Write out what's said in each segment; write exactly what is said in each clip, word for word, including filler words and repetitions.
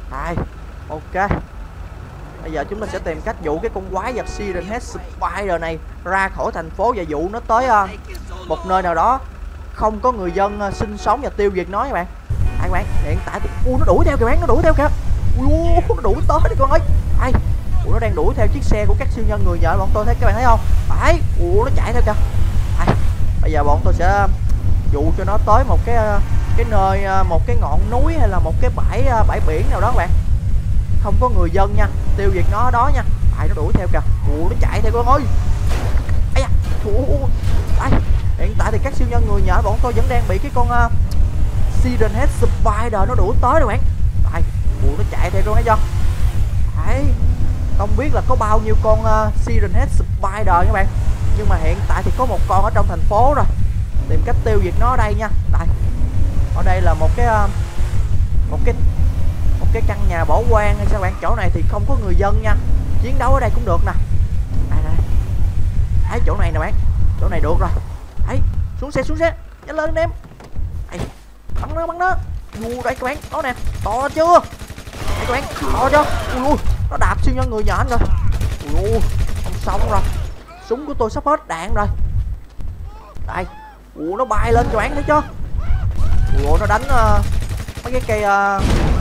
Đây, ok. Bây giờ chúng ta sẽ tìm cách dụ cái con quái vật Siren Head Spider này ra khỏi thành phố và dụ nó tới uh, một nơi nào đó không có người dân uh, sinh sống và tiêu diệt nó các bạn. Đây các bạn, hiện tại thì u nó đuổi theo kìa bạn, nó đuổi theo kìa. Ui, nó đuổi tới đi con ơi. Đây, ủa nó đang đuổi theo chiếc xe của các siêu nhân người nhện bọn tôi thấy, các bạn thấy không? Đấy, ủa nó chạy theo kìa. Đây, bây giờ bọn tôi sẽ dụ cho nó tới một cái cái nơi một cái ngọn núi hay là một cái bãi bãi biển nào đó các bạn, không có người dân nha, tiêu diệt nó ở đó nha. Tại nó đuổi theo kìa, ủa nó chạy theo con ơi. Ây da, ủa, đây, hiện tại thì các siêu nhân người nhện bọn tôi vẫn đang bị cái con uh, Siren Head Spider nó đuổi tới rồi bạn. Đây, ủa nó chạy theo con thấy chưa? Đấy, không biết là có bao nhiêu con uh, Siren Head Spider các bạn, nhưng mà hiện tại thì có một con ở trong thành phố rồi. Tìm cách tiêu diệt nó ở đây nha. Đây, ở đây là một cái uh, một cái một cái căn nhà bỏ hoang hay sao bạn. Chỗ này thì không có người dân nha, chiến đấu ở đây cũng được nè. Đây đây, đấy chỗ này nè bạn, chỗ này được rồi. Đấy, xuống xe xuống xe, nhanh lên anh em. Đây, bắn nó bắn nó. Ui, đây các bạn, đó nè, to chưa? Đây các bạn, to chưa? Ui, ui, nó đạp siêu nhân người nhện rồi. Ui, ui, không xong rồi, súng của tôi sắp hết đạn rồi. Đây, ui, nó bay lên các bạn thấy chưa? Ui, nó đánh uh, mấy cái cây uh,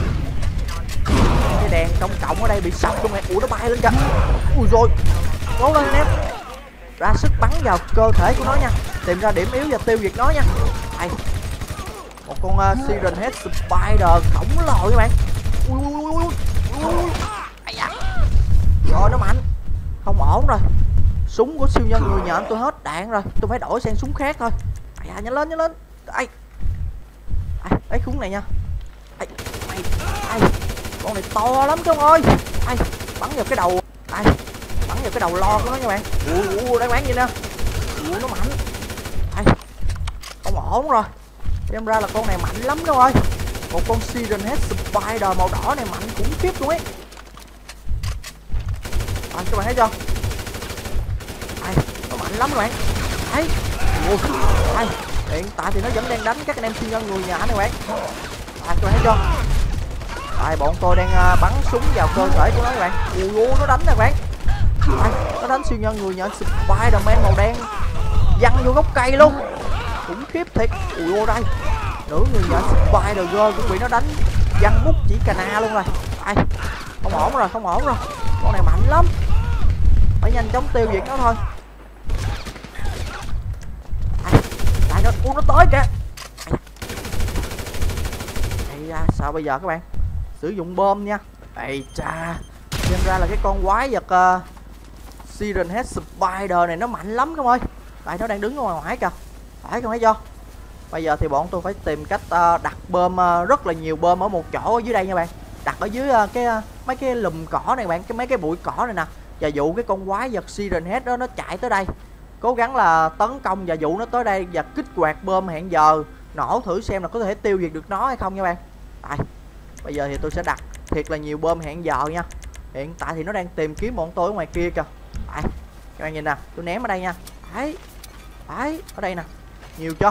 cái đèn công cộng ở đây bị sập luôn này. Ui, nó bay lên kìa. Ui rồi, cố lên anh em, ra sức bắn vào cơ thể của nó nha, tìm ra điểm yếu và tiêu diệt nó nha. Đây, một con uh, Siren Head Spider khổng lồ các bạn. Ui ui ui ui ui. Da. Rồi nó mạnh, không ổn rồi, súng của siêu nhân người nhện tôi hết đạn rồi, tôi phải đổi sang súng khác thôi. À, nhanh lên nhanh lên. Đây, đây, lấy súng này nha. Đây, đây, đây. Con này to lắm chứ ông ơi. Đây, bắn vào cái đầu. Đây, bắn vào cái đầu lo của nó nha bạn. Ui ui, đây bán gì nè. Ui, nó mạnh. Đây, không ổn rồi, xem ra là con này mạnh lắm đâu ơi. Một con Siren Head Spider màu đỏ này mạnh khủng khiếp luôn ấy. À, các bạn thấy chưa? Đây, nó mạnh lắm các bạn. Đấy, ui, đây, hiện tại thì nó vẫn đang đánh các anh em siêu nhân người nhện này bạn. À, các bạn thấy chưa? Đây, bọn tôi đang uh, bắn súng vào cơ thể của nó các bạn. Ui ui, nó đánh nè các bạn. Đây, nó đánh siêu nhân người nhện Spider-Man màu đen văng vô gốc cây luôn, khủng khiếp thiệt. Ui ui, đây, nữ người nhện Spider Girl cũng bị nó đánh văng bút chỉ cà na luôn rồi. Đây, không ổn rồi, không ổn rồi, con này mạnh lắm, phải nhanh chóng tiêu diệt nó thôi. Đây, đây nó, ui, nó tới kìa. Đây ra sao bây giờ các bạn? Sử dụng bom nha. Ây cha, xem ra là cái con quái vật uh, Siren Head Spider này nó mạnh lắm các ơi. Đây, nó đang đứng ở ngoài ngoài kìa. Phải không thấy chưa? Bây giờ thì bọn tôi phải tìm cách uh, đặt bơm uh, rất là nhiều bơm ở một chỗ ở dưới đây nha bạn. Đặt ở dưới uh, cái uh, mấy cái lùm cỏ này bạn, cái mấy cái bụi cỏ này nè. Và dụ cái con quái vật Siren Head đó nó chạy tới đây, cố gắng là tấn công và dụ nó tới đây và kích hoạt bơm hẹn giờ nổ thử xem là có thể tiêu diệt được nó hay không nha bạn. Đây, bây giờ thì tôi sẽ đặt thiệt là nhiều bơm hẹn giờ nha. Hiện tại thì nó đang tìm kiếm bọn tôi ở ngoài kia kìa. Đây, các bạn nhìn nè, tôi ném ở đây nha. Đấy, đấy, ở đây nè, nhiều chưa?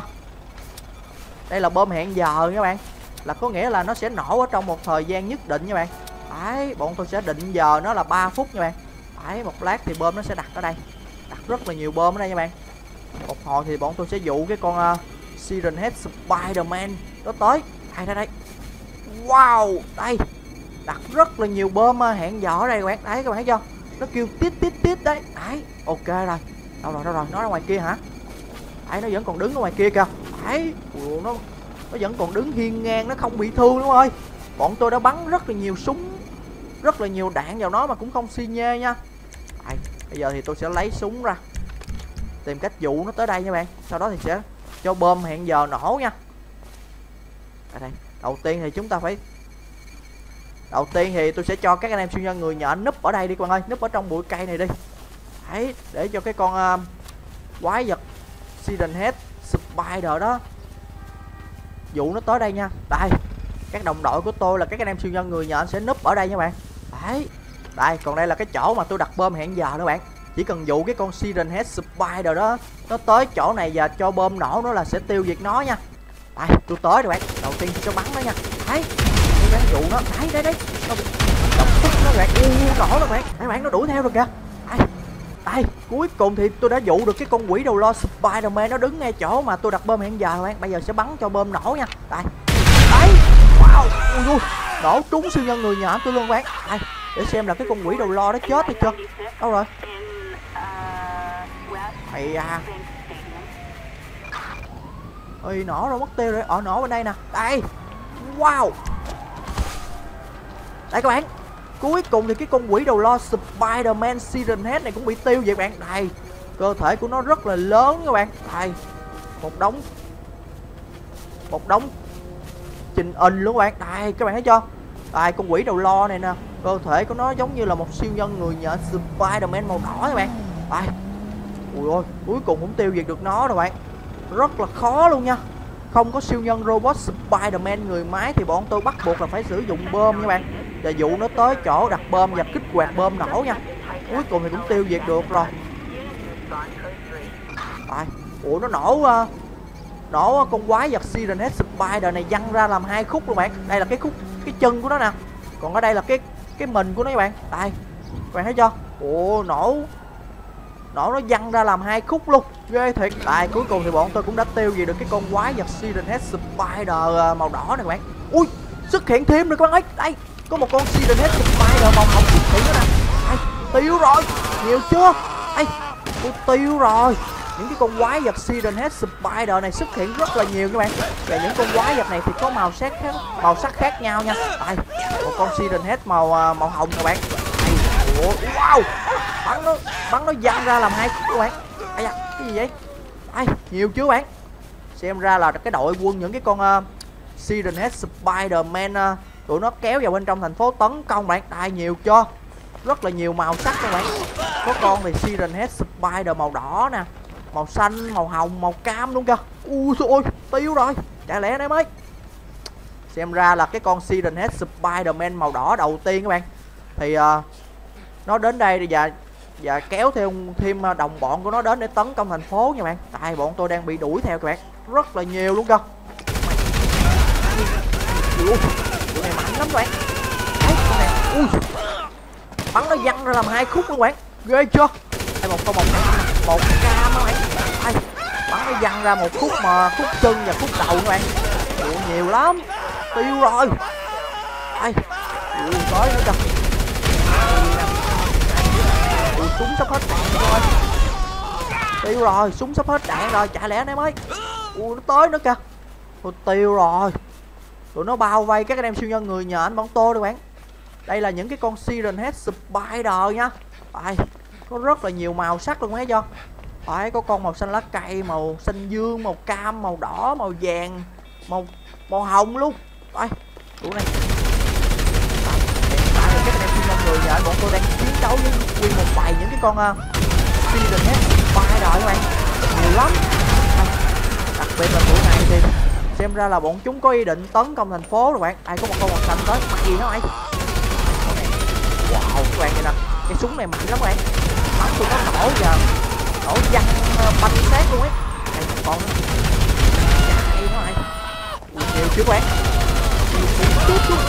Đây là bơm hẹn giờ các bạn, là có nghĩa là nó sẽ nổ ở trong một thời gian nhất định nha bạn. Đấy, bọn tôi sẽ định giờ nó là ba phút nha bạn. Đấy, một lát thì bơm nó sẽ đặt ở đây, đặt rất là nhiều bơm ở đây nha bạn. Một hồi thì bọn tôi sẽ dụ cái con uh, Siren Head Spider-Man nó tới. Đây đây đây, wow, đây, đặt rất là nhiều bơm uh, hẹn giờ ở đây các bạn. Đấy, các bạn thấy chưa? Nó kêu tít tít tít đấy. Đấy, ok rồi. Đâu rồi, đâu rồi, nó ở ngoài kia hả? Đấy, nó vẫn còn đứng ở ngoài kia kìa. Đấy, ủa, nó nó vẫn còn đứng hiên ngang, nó không bị thương đúng không ơi. Bọn tôi đã bắn rất là nhiều súng, rất là nhiều đạn vào nó mà cũng không xi nhê nha. Đấy, bây giờ thì tôi sẽ lấy súng ra, tìm cách dụ nó tới đây nha bạn. Sau đó thì sẽ cho bơm hẹn giờ nổ nha. Ở đây, đầu tiên thì chúng ta phải đầu tiên thì tôi sẽ cho các anh em siêu nhân người nhện núp ở đây đi con ơi, núp ở trong bụi cây này đi. Đấy, để cho cái con uh, quái vật Siren Head Spider đó dụ nó tới đây nha. Đây, các đồng đội của tôi là các anh em siêu nhân người nhện sẽ núp ở đây nha bạn. Đấy, đây, còn đây là cái chỗ mà tôi đặt bơm hẹn giờ đó bạn. Chỉ cần dụ cái con Siren Head Spider đó nó tới chỗ này và cho bơm nổ nó là sẽ tiêu diệt nó nha. Đây, tôi tới rồi bạn, đầu tiên tôi sẽ bắn nó nha. Đấy, gắng dụ nó. Đấy đấy đấy, nó độc tức nó bạn. U nổ rồi bạn, các bạn nó đuổi theo rồi kìa. Đây, đây, cuối cùng thì tôi đã dụ được cái con quỷ đầu lo Spider-Man, nó đứng ngay chỗ mà tôi đặt bom hiện giờ bạn. Bây giờ sẽ bắn cho bom nổ nha. Đây, đấy, wow, ui, ui, nổ trúng siêu nhân người nhện tôi luôn bạn. Đây, để xem là cái con quỷ đầu lo đó chết hay chưa. Đâu rồi? Mày à, ơi nổ rồi, mất tiêu rồi. Ở nổ bên đây nè. Đây, wow, đây các bạn, cuối cùng thì cái con quỷ đầu lo Spider-Man Siren Head này cũng bị tiêu vậy bạn. Đây, cơ thể của nó rất là lớn các bạn. Đây, một đống một đống trình hình luôn các bạn. Đây, các bạn thấy chưa? Đây, con quỷ đầu lo này nè, cơ thể của nó giống như là một siêu nhân người nhện Spider-Man màu đỏ các bạn. Đây, ui ôi, cuối cùng cũng tiêu diệt được nó rồi bạn. Rất là khó luôn nha. Không có siêu nhân robot Spider-Man người máy thì bọn tôi bắt buộc là phải sử dụng bom nha bạn, và dụ nó tới chỗ đặt bom và kích hoạt bom nổ nha. Cuối cùng thì cũng tiêu diệt được rồi. Đây, ủa nó nổ uh, nổ con quái vật Siren Head Spider này văng ra làm hai khúc luôn bạn. Đây là cái khúc cái chân của nó nè, còn ở đây là cái cái mình của nó các bạn. Đây, các bạn thấy chưa? Ủa nổ nổ nó văng ra làm hai khúc luôn, ghê thiệt. Đây, cuối cùng thì bọn tôi cũng đã tiêu diệt được cái con quái vật Siren Head Spider màu đỏ này các bạn. Ui, xuất hiện thêm rồi các bạn ơi. Đây, có một con Siren Head Spider màu hồng xuất hiện nữa nè. Đây, tiêu rồi, nhiều chưa? Đây, tôi tiêu rồi. Những cái con quái vật Siren Head Spider này xuất hiện rất là nhiều các bạn. Và những con quái vật này thì có màu sắc khác, màu sắc khác nhau nha. Đây, một con Siren Head màu màu hồng các bạn. Đây, ủa, wow, bắn nó bắn nó văng ra làm hai khúc các bạn. Ây da, cái gì vậy? Đây, nhiều chứ bạn. Xem ra là cái đội quân những cái con uh, Siren Head Spider-Man uh, tụi nó kéo vào bên trong thành phố tấn công bạn. Đây, nhiều chưa? Rất là nhiều màu sắc các bạn. Có con thì Siren Head Spider màu đỏ nè, màu xanh, màu hồng, màu cam luôn kìa. Ui ôi, tiêu rồi, chạy lẹ đấy mới. Xem ra là cái con Siren Head Spider-Man màu đỏ đầu tiên các bạn thì uh, nó đến đây và và kéo theo thêm đồng bọn của nó đến để tấn công thành phố nha bạn. Tại bọn tôi đang bị đuổi theo các bạn, rất là nhiều luôn cơ. Ui, tụi này mạnh lắm các bạn. Đấy, con này, ui, bắn nó văng ra làm hai khúc luôn các bạn, ghê chưa? Đây, một con một một cam các bạn. Đây, bắn nó văng ra một khúc mà khúc chân và khúc đầu các bạn. Ui, nhiều lắm, tiêu rồi. Đây, ui, tới nữa kìa. Súng sắp hết đạn rồi. Tiêu rồi, súng sắp hết đạn rồi, chạy lẹ này mới. Ui, nó tới nữa kìa. Ôi, tiêu rồi. Tụi nó bao vây các anh em siêu nhân người nhện bọn tôi các bạn. Đây là những cái con Siren Head Spider nha. Đây, có rất là nhiều màu sắc luôn thấy chưa? Đấy, có con màu xanh lá cây, màu xanh dương, màu cam, màu đỏ, màu vàng, màu màu hồng luôn. Đây, tụi này các anh em siêu nhân người nhện bọn tôi đang chiến đấu với nguyên một bầy những cái con uh, Siren Head Spider các bạn, nhiều lắm. À, đặc biệt là tụi này thì xem ra là bọn chúng có ý định tấn công thành phố rồi bạn. Ai có một con màu xanh tới, mày gì nó mày. Wow các bạn, vậy nè, cái súng này mạnh lắm các bạn, bắn tụi nó nổ giờ nổ văng uh, banh xác luôn ấy. Đây một con nữa, chạy nó mày, nhiều chứ các bạn, nhiều chút chút.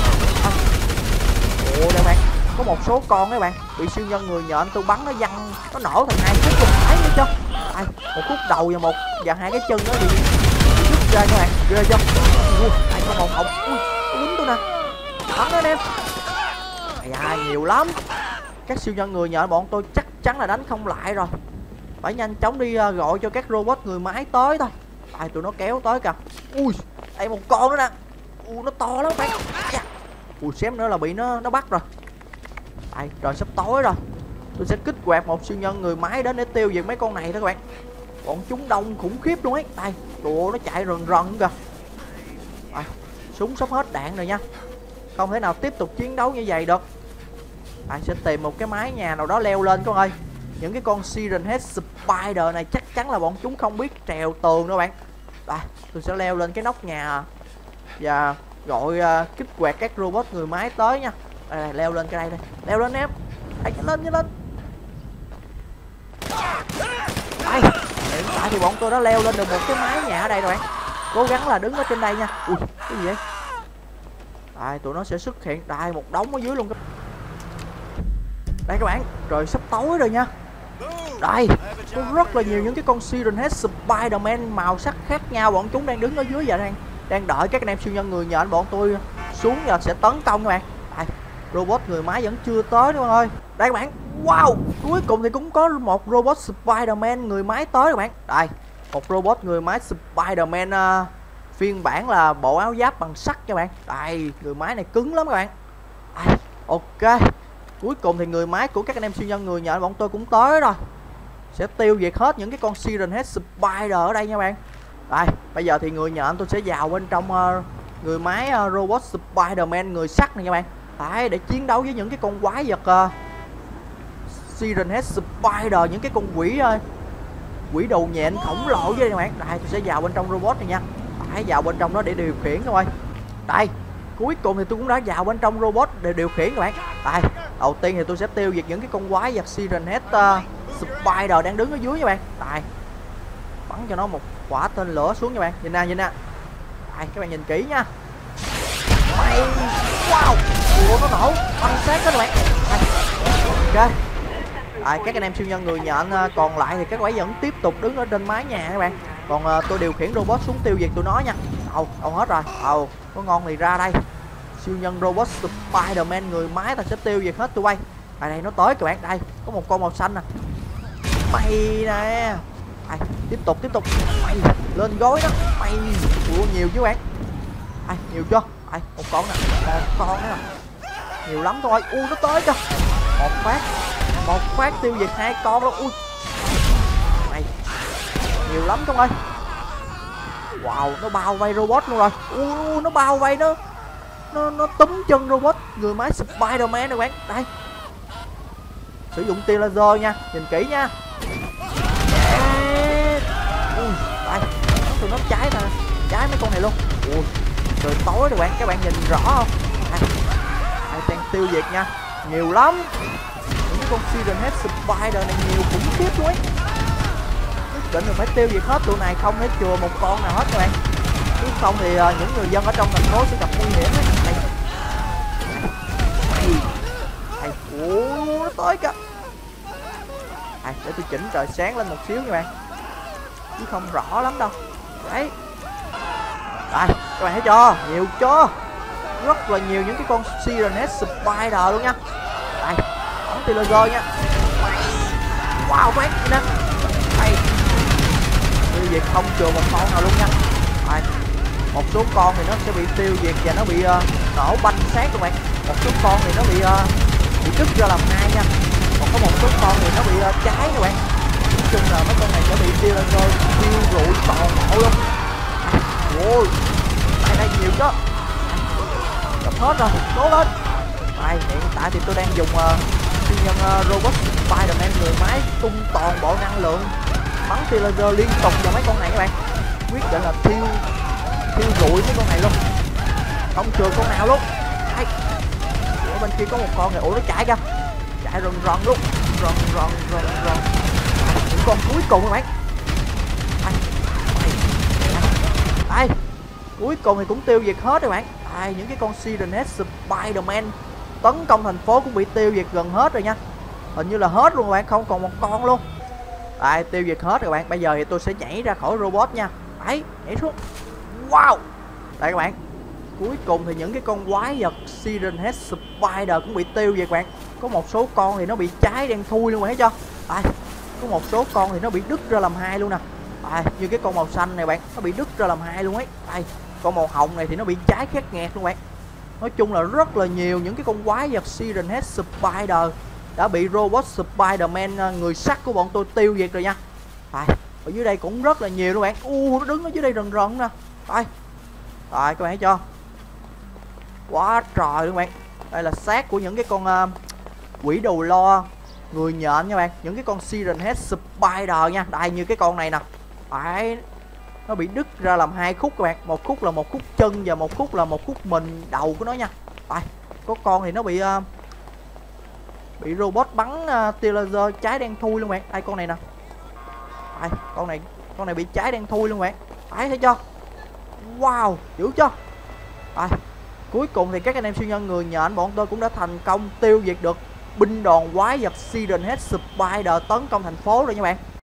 Ồ đây bạn, có một số con các bạn bị siêu nhân người nhện tôi bắn nó văng, nó nổ thành hai khúc luôn, thấy nữa chưa? Đây, một khúc đầu và một và hai cái chân nó bị đứt ra các bạn, ghê chưa? Ui, đây có một hồng, ui, quýnh tôi nè, bắn nó em. À, nhiều lắm. Các siêu nhân người nhện bọn tôi chắc chắn là đánh không lại rồi, phải nhanh chóng đi uh, gọi cho các robot người máy tới thôi. Đây tụi nó kéo tới kìa. Ui, đây một con nữa nè. Ui, nó to lắm bạn. Yeah. Ui, xém nữa là bị nó nó bắt rồi. Đây, trời sắp tối rồi. Tôi sẽ kích hoạt một siêu nhân người máy đến để tiêu diệt mấy con này đó các bạn. Bọn chúng đông khủng khiếp luôn ấy. Đây, tụi nó chạy rần rần kìa. Đây, súng sắp hết đạn rồi nha, không thể nào tiếp tục chiến đấu như vậy được. Bạn sẽ tìm một cái mái nhà nào đó leo lên con ơi. Những cái con Siren Head Spider này chắc chắn là bọn chúng không biết trèo tường đâu bạn. Đây, tôi sẽ leo lên cái nóc nhà và gọi uh, kích hoạt các robot người máy tới nha. Đây, đây, leo lên cái đây đây, leo lên em. Hãy lên nhanh lên. Đây, hiện tại thì bọn tôi đã leo lên được một cái mái nhà ở đây rồi bạn. Cố gắng là đứng ở trên đây nha. Ui, cái gì vậy? Đây, tụi nó sẽ xuất hiện. Đây, một đống ở dưới luôn. Đây các bạn, trời sắp tối rồi nha. Đây, có rất là nhiều những cái con Siren Head Spider-Man màu sắc khác nhau. Bọn chúng đang đứng ở dưới và đang đang đợi các anh em siêu nhân người nhện bọn tôi xuống và sẽ tấn công các bạn. Đây, robot người máy vẫn chưa tới các bạn ơi. Đây các bạn, wow, cuối cùng thì cũng có một robot Spider-Man người máy tới các bạn. Đây, một robot người máy Spider-Man uh, phiên bản là bộ áo giáp bằng sắt các bạn. Đây, người máy này cứng lắm các bạn. Đây, ok. Cuối cùng thì người máy của các anh em siêu nhân người nhện bọn tôi cũng tới rồi. Sẽ tiêu diệt hết những cái con Siren Head Spider ở đây nha bạn. Đây, bây giờ thì người nhện tôi sẽ vào bên trong uh, người máy uh, robot Spider-Man người sắt này nha bạn. Đấy, để chiến đấu với những cái con quái vật uh, Siren Head Spider, những cái con quỷ uh, quỷ đầu nhện khổng lồ với đây các bạn. Đây, tôi sẽ vào bên trong robot này nha. Đấy, vào bên trong đó để điều khiển các bạn. Đây, cuối cùng thì tôi cũng đã vào bên trong robot để điều khiển các bạn. Đây, đầu tiên thì tôi sẽ tiêu diệt những cái con quái vật Siren Head uh, Spider đang đứng ở dưới nha bạn. Đây, bắn cho nó một quả tên lửa xuống nha bạn. Nhìn nè, nhìn nè. Đây, các bạn nhìn kỹ nha. Mày, wow, ủa, nó nổ bắn sát đó các bạn. Đây, ok. Đây, các anh em siêu nhân người nhện còn lại thì các bạn vẫn tiếp tục đứng ở trên mái nhà các bạn. Còn uh, tôi điều khiển robot xuống tiêu diệt tụi nó nha. Đâu, đâu hết rồi. Ồ, có ngon thì ra đây. Siêu nhân robot Spider-Man người máy ta sẽ tiêu diệt hết tụi bay. Đây, đây nó tới các bạn. Đây, có một con màu xanh nè. Mày nè. Đây, tiếp tục tiếp tục. Mày lên gối đó. Mày, ủa, nhiều chứ bạn. Đây, nhiều chưa? Đây, một con nè, một con nữa nè. Nhiều lắm thôi. Ui, nó tới chưa? Một phát. Một phát tiêu diệt hai con luôn. Ui. Mày. Nhiều lắm con ơi. Wow, nó bao vây robot luôn rồi. Ui, nó bao vây nó nó nó túm chân robot người máy Spider-Man này bạn. Đây, sử dụng tia laser nha, nhìn kỹ nha. Yeah. Ui, đây, tụi nó cháy nè, cháy mấy con này luôn. Ui, trời tối rồi bạn, các bạn nhìn rõ không? Đây, đây đang tiêu diệt nha, nhiều lắm. Những con Siren Head Spider này nhiều khủng khiếp luôn ấy. Quyết định là phải tiêu diệt hết tụi này, không thể chừa một con nào hết các bạn. Nếu không thì uh, những người dân ở trong thành phố sẽ gặp nguy hiểm ấy. Đây. Đây. Ủa, nó tới kìa. Đây, để tôi chỉnh trời sáng lên một xíu nha bạn, chứ không rõ lắm đâu. Đấy. Đây, các bạn thấy chưa? Nhiều chưa? Rất là nhiều những cái con Siren Head Spider luôn nha. Đây, bắn tia laser nha. Wow, các bạn nhìn nè. Đây. Tiêu diệt không chừa một con nào luôn nha. Đây. Một số con thì nó sẽ bị tiêu diệt và nó bị uh, nổ banh xác các bạn. Một số con thì nó bị uh, bị đứt ra làm hai nha. Còn có một số con thì nó bị uh, cháy các bạn. Nói chung là mấy con này sẽ bị tia laser thiêu rụi toàn bộ luôn. Ôi, đây đây nhiều chứ. Gặp hết rồi, cố lên. Đây, hiện tại thì tôi đang dùng uh, siêu nhân uh, robot Spider-Man người máy tung toàn bộ năng lượng bắn tia laser liên tục vào mấy con này các bạn. Quyết định là thiêu thiêu rụi mấy con này luôn, không chừa con nào luôn. Đây, ở bên kia có một con này, ủa nó chạy kìa, chạy rần rần luôn, rần rần rần rần. Những con cuối cùng các bạn. Đây, đây, đây. Cuối cùng thì cũng tiêu diệt hết các bạn. Đây, những cái con Siren Head Spider-Man tấn công thành phố cũng bị tiêu diệt gần hết rồi nha. Hình như là hết luôn các bạn, không còn một con luôn. Đây, tiêu diệt hết các bạn. Bây giờ thì tôi sẽ nhảy ra khỏi robot nha. Đấy, nhảy xuống. Wow. Đây các bạn, cuối cùng thì những cái con quái vật Siren Head Spider cũng bị tiêu diệt các bạn. Có một số con thì nó bị cháy đen thui luôn, bạn thấy chưa? Đây, có một số con thì nó bị đứt ra làm hai luôn nè. Đây, như cái con màu xanh này bạn, nó bị đứt ra làm hai luôn ấy. Đây, con màu hồng này thì nó bị cháy khét nghẹt luôn bạn. Nói chung là rất là nhiều những cái con quái vật Siren Head Spider đã bị robot Spider-Man người sắt của bọn tôi tiêu diệt rồi nha. Đây, ở dưới đây cũng rất là nhiều luôn bạn. U, nó đứng ở dưới đây rần rần nè. Đây, rồi các bạn thấy chưa? Quá trời luôn bạn. Đây là xác của những cái con uh, quỷ đầu lo người nhện nha bạn. Những cái con Siren Head Spider nha. Đây, như cái con này nè. Đấy, nó bị đứt ra làm hai khúc các bạn. Một khúc là một khúc chân và một khúc là một khúc mình đầu của nó nha. Đây, có con thì nó bị uh, bị robot bắn uh, tia laser cháy đen thui luôn bạn. Đây, con này nè. Đây, con này con này bị cháy đen thui luôn bạn. Đấy, thấy chưa? Wow, dữ chưa? Đây, Cuối cùng thì các anh em siêu nhân người nhện bọn tôi cũng đã thành công tiêu diệt được binh đoàn quái vật Siren Head Spider tấn công thành phố rồi nha bạn.